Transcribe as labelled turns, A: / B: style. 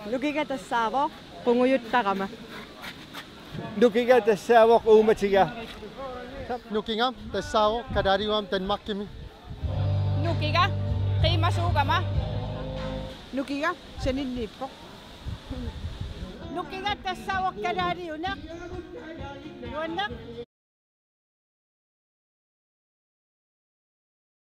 A: Nukiga tassavo, punguyut tagama.
B: Nukiga tassavo umatiga.
C: Nukiga tassavo kadariwam tanmakimi.
D: Nukiga qimasugama.
A: Nukiga saninnipo.
D: Nukiga tassavo kadariunak. Yunak.